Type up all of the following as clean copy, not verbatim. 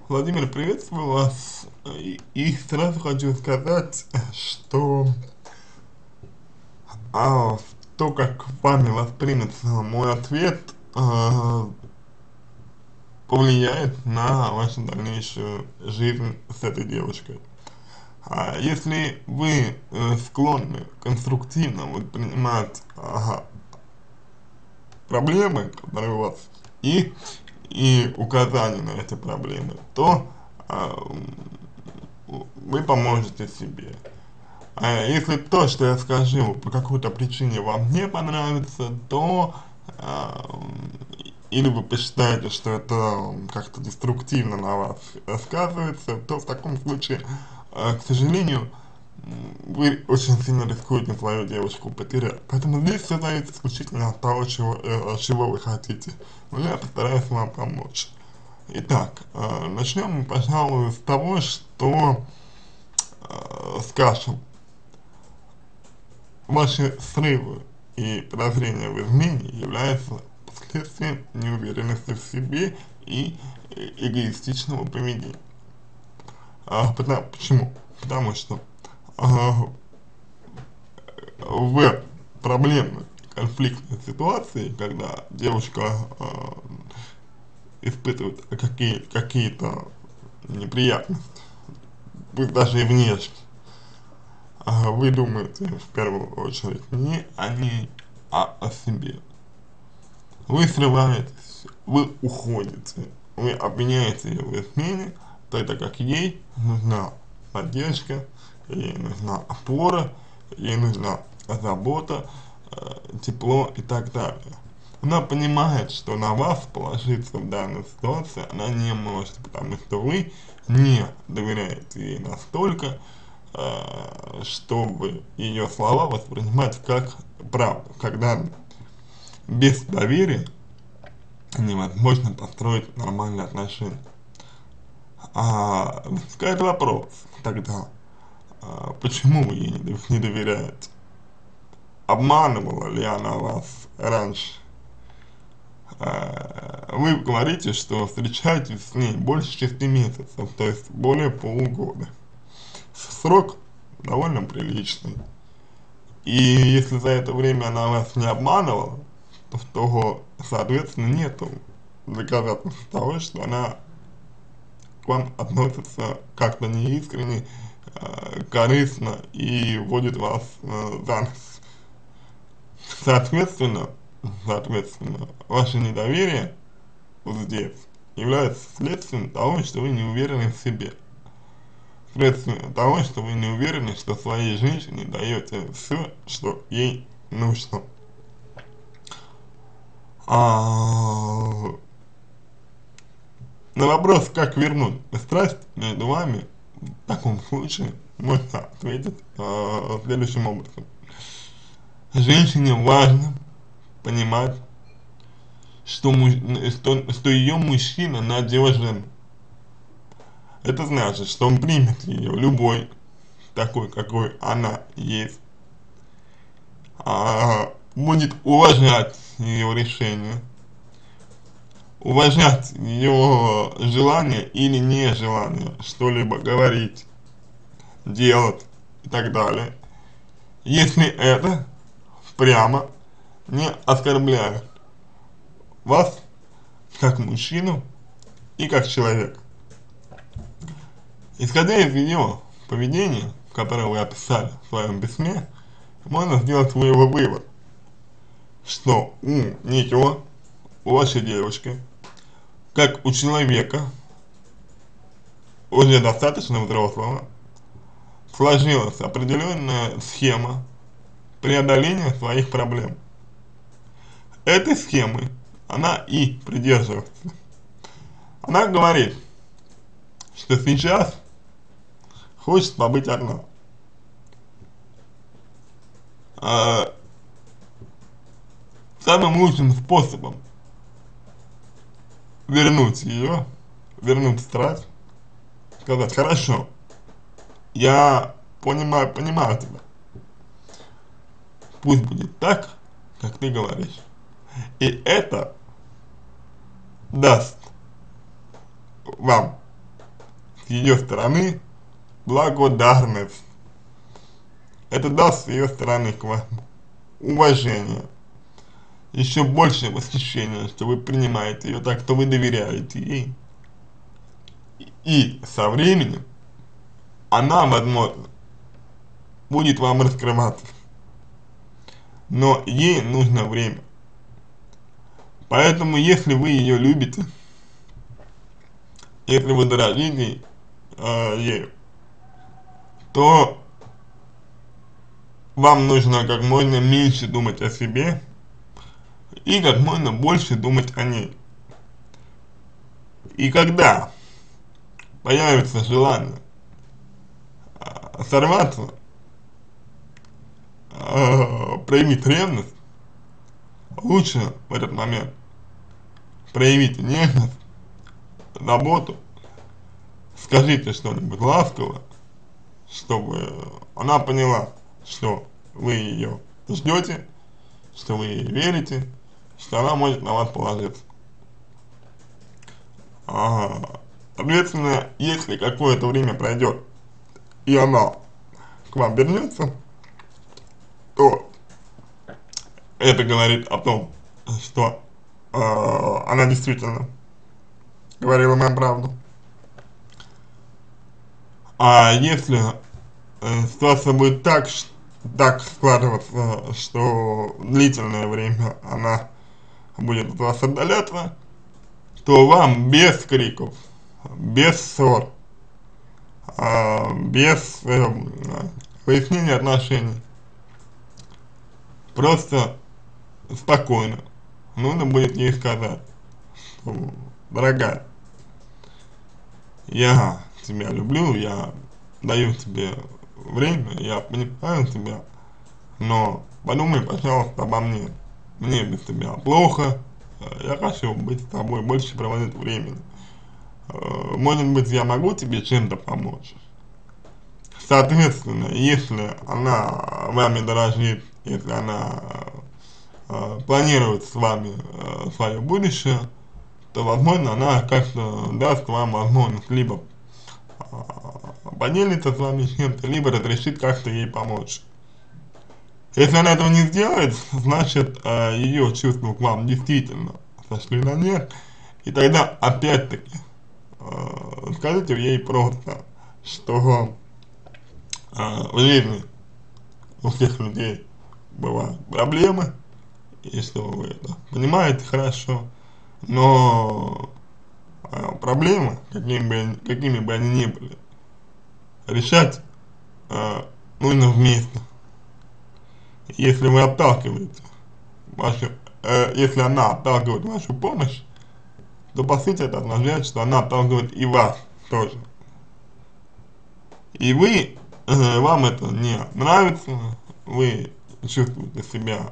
Владимир, приветствую вас. И сразу хочу сказать, что а, то, как вами воспримется мой ответ, повлияет на вашу дальнейшую жизнь с этой девушкой. Если вы склонны конструктивно воспринимать проблемы, которые у вас, и, и указания на эти проблемы, то а, вы поможете себе. А если то, что я скажу, по какой-то причине вам не понравится, то или вы посчитаете, что это как-то деструктивно на вас сказывается, то в таком случае, к сожалению, вы очень сильно рискуете свою девушку потерять. Поэтому здесь все зависит исключительно от того, чего вы хотите. Но я постараюсь вам помочь. Итак, начнем мы, пожалуй, с того, что, скажем, ваши срывы и подозрения в измене являются последствием неуверенности в себе и эгоистичного поведения. Почему? Потому что а, в проблемной конфликтной ситуации, когда девушка испытывает какие-то неприятности, пусть даже и внешне, вы думаете в первую очередь не о ней, а о себе. Вы срываетесь, вы уходите, вы обвиняете ее в измене, тогда как ей нужна поддержка, ей нужна опора, ей нужна забота, тепло и так далее. Она понимает, что на вас положиться в данной ситуации она не может, потому что вы не доверяете ей настолько, чтобы ее слова воспринимать как правду, когда без доверия невозможно построить нормальные отношения. Возникает вопрос тогда, почему вы ей не доверяете? Обманывала ли она вас раньше? Вы говорите, что встречаетесь с ней больше 6 месяцев, то есть более полугода. Срок довольно приличный. И если за это время она вас не обманывала, то соответственно, нету доказательств того, что она к вам относится как-то неискренне, корыстно и вводит вас за нос. Соответственно, ваше недоверие вот здесь является следствием того, что вы не уверены в себе. Следствием того, что вы не уверены, что своей женщине даете все, что ей нужно. А, на вопрос, как вернуть страсть между вами, в таком случае можно ответить следующим образом. Женщине важно понимать, что ее мужчина надежен. Это значит, что он примет ее любой, такой, какой она есть, будет уважать ее решение, уважать ее желание или нежелание что-либо говорить, делать и так далее, если это прямо не оскорбляет вас как мужчину и как человека. Исходя из ее поведения, которое вы описали в своем письме, можно сделать вывод, что у нее, у вашей девушки, как у человека, уже достаточно взрослого, сложилась определенная схема преодоления своих проблем. Этой схемы она и придерживается. Она говорит, что сейчас хочет побыть одна. А, Самым лучшим способом вернуть ее, вернуть страсть, сказать, хорошо, я понимаю тебя, пусть будет так, как ты говоришь. И это даст вам с ее стороны благодарность. Это даст с ее стороны к вам уважение, еще больше восхищение, что вы принимаете ее так, что вы доверяете ей. И со временем она, возможно, будет вам раскрываться, но ей нужно время. Поэтому, если вы ее любите, если вы дорожите ею, то вам нужно как можно меньше думать о себе и как можно больше думать о ней. И когда появится желание сорваться, проявить ревность, лучше в этот момент проявите нежность, заботу, скажите что-нибудь ласково, чтобы она поняла, что вы ее ждете, что вы ей верите, что она может на вас положиться. Соответственно, если какое-то время пройдет, и она к вам вернется, то это говорит о том, что она действительно говорила вам правду. А если ситуация будет так складываться, что длительное время она будет от вас отдаляться, то вам без криков, без ссор, без выяснения отношений, просто спокойно нужно будет ей сказать, что, дорогая, я тебя люблю, я даю тебе время, я понимаю тебя, но подумай, пожалуйста, обо мне. Мне без тебя плохо, я хочу быть с тобой, больше проводить времени. Может быть, я могу тебе чем-то помочь? Соответственно, если она вами дорожит, если она планирует с вами свое будущее, то, возможно, она как-то даст вам возможность либо поделиться с вами чем-то, либо разрешит как-то ей помочь. Если она этого не сделает, значит, ее чувства к вам действительно сошли на нет, и тогда, опять-таки, скажите ей просто, что в жизни у всех людей бывают проблемы, и что вы это понимаете хорошо, но проблемы, какими бы они ни были, решать нужно вместе. Если вы отталкиваете если она отталкивает вашу помощь, то по сути это означает, что она отталкивает и вас тоже. И вы, вам это не нравится, вы чувствуете себя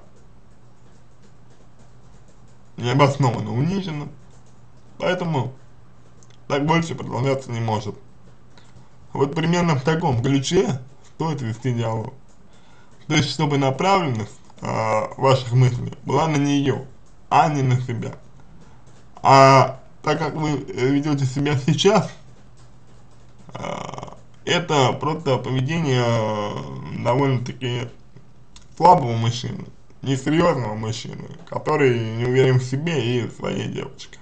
необоснованно униженным, поэтому так больше продолжаться не может. Вот примерно в таком ключе стоит вести диалог. То есть, чтобы направленность ваших мыслей была на нее, а не на себя. А так как вы ведете себя сейчас, это просто поведение довольно-таки слабого мужчины, несерьезного мужчины, который не уверен в себе и в своей девочке.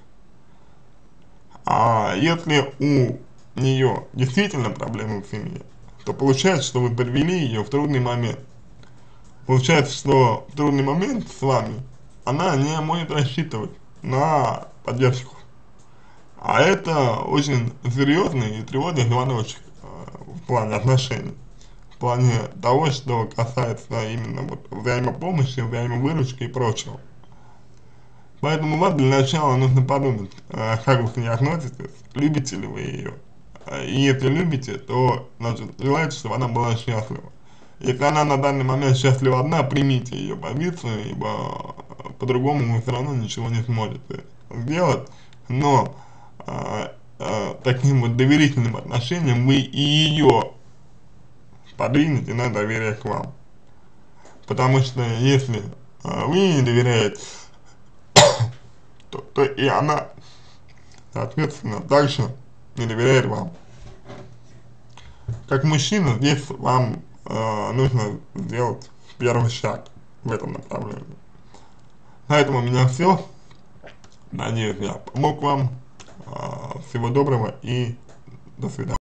А если у нее действительно проблемы в семье, то получается, что вы подвели ее в трудный момент. Получается, что в трудный момент с вами она не может рассчитывать на поддержку. А это очень серьезный и тревожный звоночек в плане отношений. В плане того, что касается именно вот взаимопомощи, взаимовыручки и прочего. Поэтому вам для начала нужно подумать, как вы к ней относитесь, любите ли вы ее. И если любите, то, значит, желаете, чтобы она была счастлива. Если она на данный момент счастлива одна, примите ее позицию, ибо по-другому вы все равно ничего не сможете сделать. Но таким вот доверительным отношением вы и ее подвинете на доверие к вам. Потому что если вы не доверяете, то и она, соответственно, также не доверяет вам. как мужчина, здесь вам нужно сделать первый шаг в этом направлении. На этом у меня все. Надеюсь, я помог вам. Всего доброго и до свидания.